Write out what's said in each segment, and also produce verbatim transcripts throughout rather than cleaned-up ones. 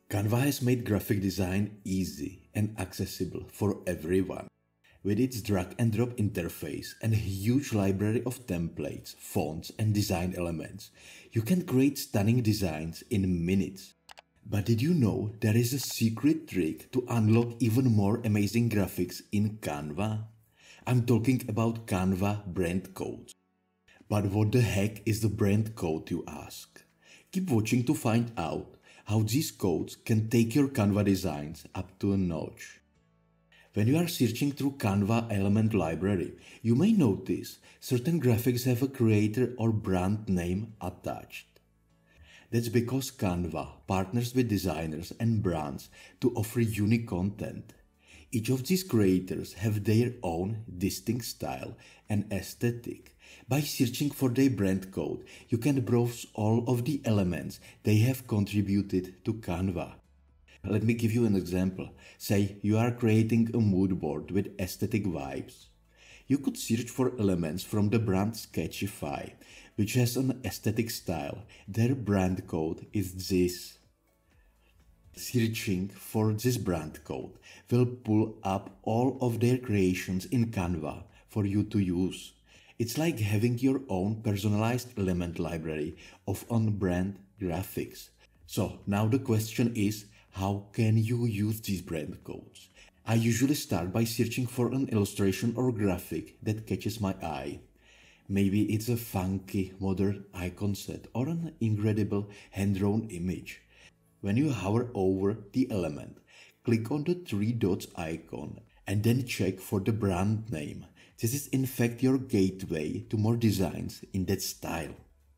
Canva has made graphic design easy and accessible for everyone. With its drag and drop interface and a huge library of templates, fonts and design elements, you can create stunning designs in minutes. But did you know there is a secret trick to unlock even more amazing graphics in Canva? I'm talking about Canva brand codes. But what the heck is the brand code, you ask? Keep watching to find out how these codes can take your Canva designs up to a notch. When you are searching through Canva element library, you may notice certain graphics have a creator or brand name attached. That's because Canva partners with designers and brands to offer unique content. Each of these creators have their own distinct style and aesthetic. By searching for their brand code, you can browse all of the elements they have contributed to Canva. Let me give you an example. Say you are creating a mood board with aesthetic vibes. You could search for elements from the brand Sketchify, which has an aesthetic style. Their brand code is this. Searching for this brand code will pull up all of their creations in Canva for you to use. It's like having your own personalized element library of on-brand graphics. So now the question is, how can you use these brand codes? I usually start by searching for an illustration or graphic that catches my eye. Maybe it's a funky modern icon set or an incredible hand-drawn image. When you hover over the element, click on the three dots icon and then check for the brand name. This is in fact your gateway to more designs in that style.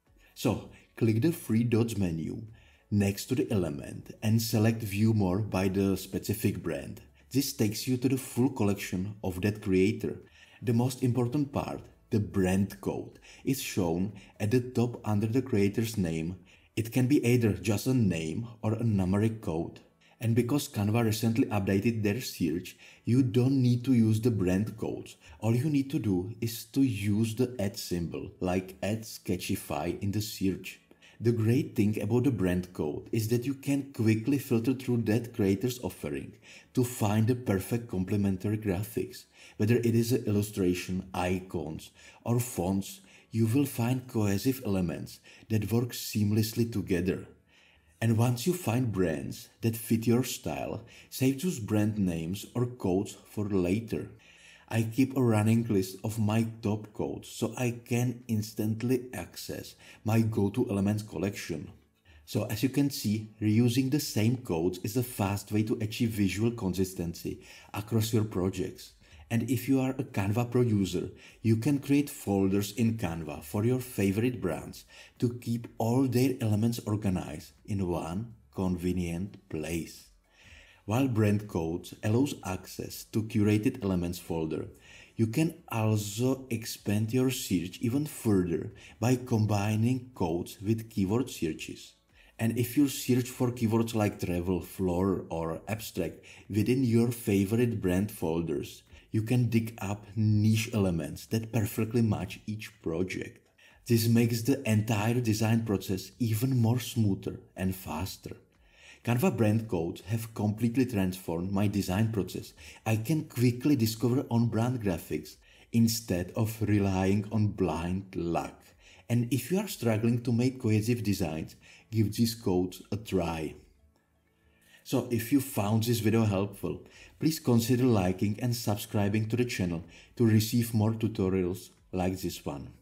So click the three dots menu next to the element and select View More by the specific brand. This takes you to the full collection of that creator. The most important part, the brand code, is shown at the top under the creator's name. It can be either just a name or a numeric code. And because Canva recently updated their search, you don't need to use the brand codes. All you need to do is to use the at symbol, like at Sketchify in the search. The great thing about the brand code is that you can quickly filter through that creator's offering to find the perfect complementary graphics. Whether it is an illustration, icons, or fonts, you will find cohesive elements that work seamlessly together. And once you find brands that fit your style, save those brand names or codes for later. I keep a running list of my top codes so I can instantly access my go-to elements collection. So as you can see, reusing the same codes is a fast way to achieve visual consistency across your projects. And if you are a Canva Pro user, you can create folders in Canva for your favorite brands to keep all their elements organized in one convenient place. While brand codes allows access to curated elements folder, you can also expand your search even further by combining codes with keyword searches. And if you search for keywords like travel, floral, or abstract within your favorite brand folders, you can dig up niche elements that perfectly match each project. This makes the entire design process even more smoother and faster. Canva brand codes have completely transformed my design process. I can quickly discover on-brand graphics instead of relying on blind luck. And if you are struggling to make cohesive designs, give these codes a try. So if you found this video helpful, please consider liking and subscribing to the channel to receive more tutorials like this one.